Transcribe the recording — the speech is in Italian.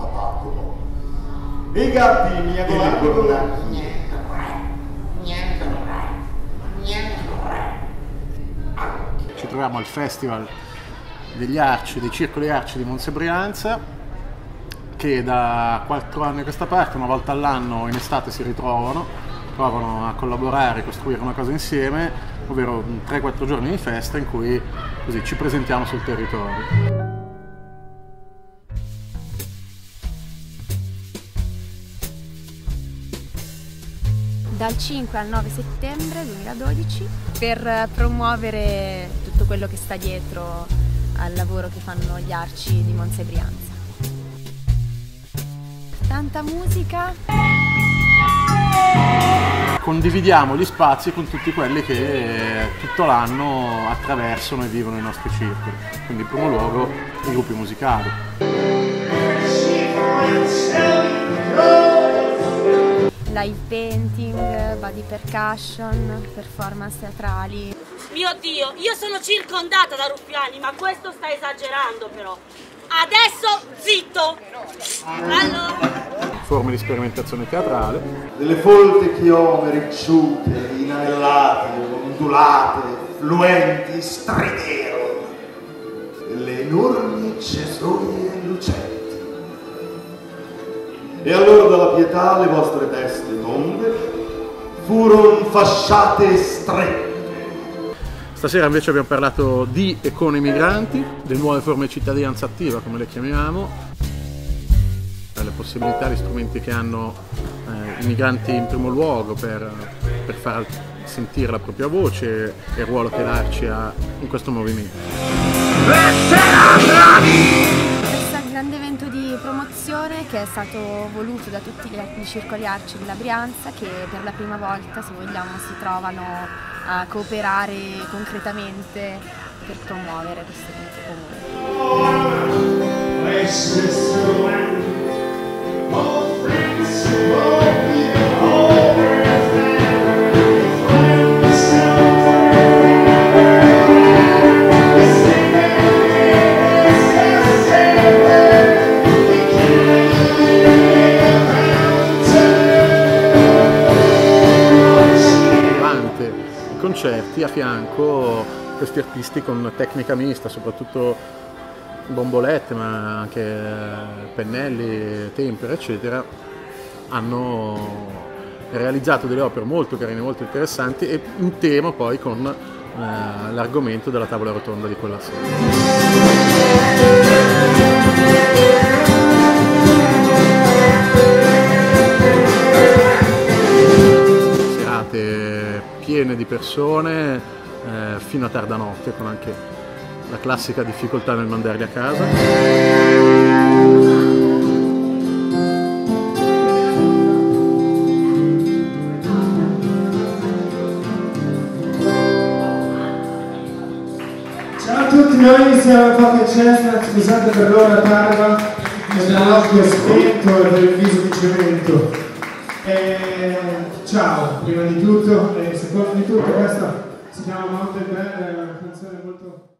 papà. I gatti miagolano. Ci troviamo al Festival degli Arci, dei Circoli Arci di Monza Brianza, che da 4 anni a questa parte, una volta all'anno in estate si provano a collaborare, costruire una cosa insieme, ovvero 3-4 giorni di festa in cui così ci presentiamo sul territorio. Dal 5 al 9 settembre 2012 per promuovere tutto quello che sta dietro al lavoro che fanno gli Arci di Monza e Brianza. Tanta musica. Condividiamo gli spazi con tutti quelli che tutto l'anno attraversano e vivono i nostri circoli, quindi in primo luogo i gruppi musicali. Live painting, body percussion, performance teatrali. Mio Dio, io sono circondata da ruffiani, ma questo sta esagerando però. Adesso zitto! Allora. Forme di sperimentazione teatrale. Delle folte chiome ricciute, inanellate, ondulate, fluenti, stridevoli. Delle enormi cesoie lucenti. E allora dalla pietà le vostre teste tonde furono fasciate strette. Stasera invece abbiamo parlato di e con i migranti, delle nuove forme di cittadinanza attiva, come le chiamiamo, le possibilità, gli strumenti che hanno i migranti in primo luogo per far sentire la propria voce e il ruolo che l'Arci ha in questo movimento. Questo grande evento di promozione che è stato voluto da tutti gli circoli Arci della Brianza, che per la prima volta, se vogliamo, si trovano a cooperare concretamente per promuovere questo evento comune. Concerti a fianco questi artisti con tecnica mista, soprattutto bombolette ma anche pennelli, tempere eccetera, hanno realizzato delle opere molto carine, molto interessanti e in tema poi con l'argomento della tavola rotonda di quella sera. Piene di persone fino a tarda notte, con anche la classica difficoltà nel mandarli a casa. Ciao a tutti, noi siamo Pocket Chestnut, scusate per l'ora tarda, nell'occhio spento e per il viso di cemento. Ciao, prima di tutto e secondo di tutto, questa si chiama Mountain Band, è una canzone molto